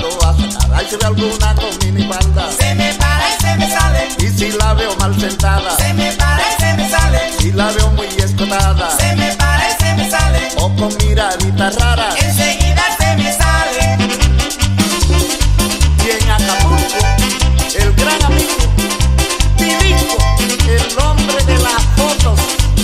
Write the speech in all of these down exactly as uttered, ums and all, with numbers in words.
mando a sacar. Ay, si veo alguna con minifalda, se me para y se me sale. Y si la veo mal sentada, se me para y se me sale. Si la veo muy escotada, se me para y se me sale. O con miradita rara, enseguida se me sale. Y en Acapulco, el gran amigo Tirico, el hombre de las fotos.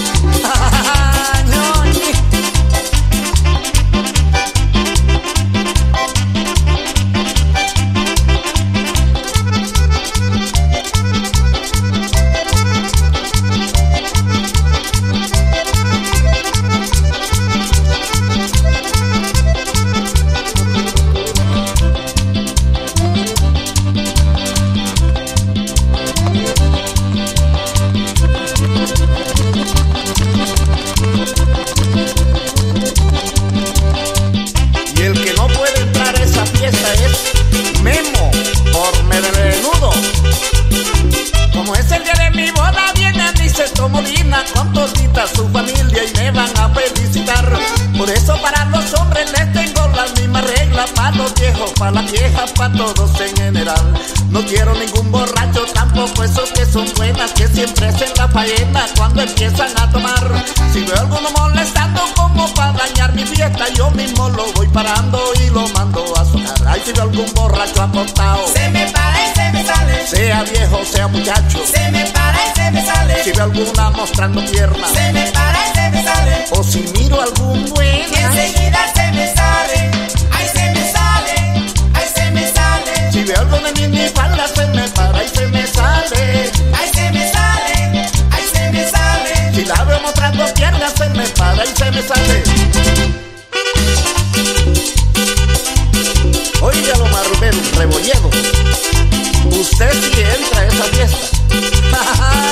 Con todita su familia y me van a felicitar. Por eso para los hombres les tengo las mismas reglas. Para los viejos, para las viejas, para todos en general. No quiero ningún borracho, tampoco esos que son buenas, que siempre hacen la faena cuando empiezan a tomar. Si veo alguno molestando como para dañar mi fiesta, yo mismo lo voy parando y lo mando a sonar. Ay, si veo algún borracho acostado, se me para y se me sale. Sea viejo, sea muchacho, se me para y se me sale. Si veo alguna mostrando piernas, se me para y se me sale. O si miro algún bueno, enseguida se me sale. Ay, se me sale, ay, se me sale. Si veo algo de minifalda, se me para y se me sale. Ay, se me sale, ay, se me sale. Si la veo mostrando piernas, se me para y se me sale. Óigalo, Marrubén Rebolledo, usted sí entra a esa fiesta.